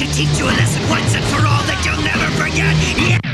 to teach you a lesson once and for all that you'll never forget. Yeah!